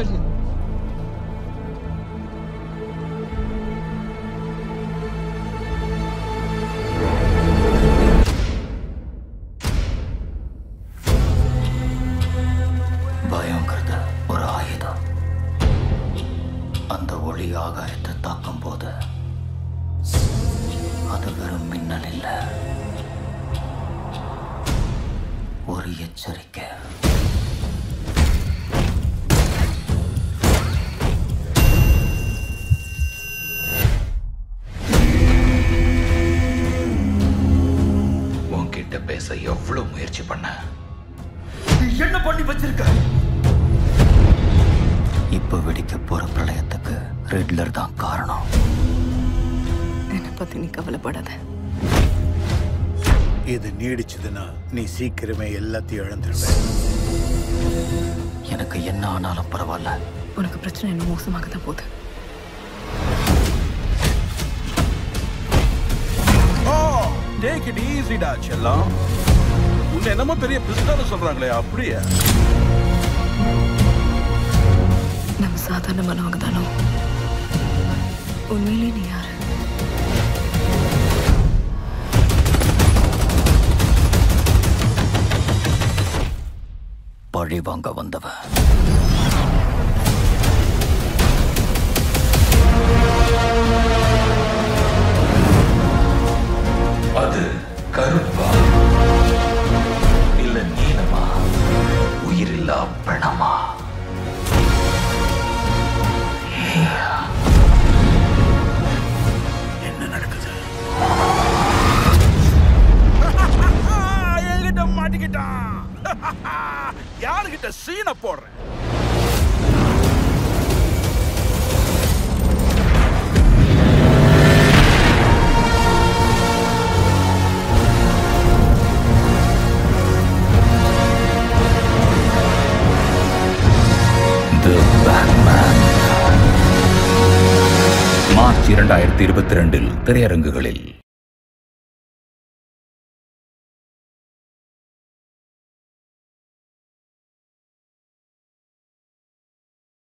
machine. பயங்கிறது ஒரு ஆயுதம். அந்த ஒளி ஆகாயத்தை தாக்கும் போது அது வெறும் மின்னல் இல்ல, ஒரு எச்சரிக்கை. உன்கிட்ட பேச எவ்வளவு முயற்சி பண்ண, என்ன பண்ணி வச்சிருக்க? இப்ப வெடிக்க போற பிரளயத்துக்கு ரெட்லர் தான் காரணம். என்னை பத்தி நீ கவலைப்படாத. இது நீடிச்சதுன்னா நீ சீக்கிரமே எல்லாத்தையும் இழந்துருவ. எனக்கு என்ன ஆனாலும் பரவாயில்ல. உனக்கு பிரச்சனை இன்னும் மோசமாக தான் போகுது. Take it easy டா செல்லம். உன்னை என்னமோ பெரிய பிஸ்தான சொல்றாங்களே, அப்படியே? நம்ம சாதாரணமானவங்க தானோ? உண்மையிலே நீ யாரு? பழி வாங்க வந்தவன். அது கருப்பா இல்ல நீளமா, உயிரில்லா பிணமா? என்ன நடக்குது? என்கிட்ட மாட்டிக்கிட்டான். யாருகிட்ட சீன போடுறேன்? மார்ச் 2022 திரையரங்குகளில்.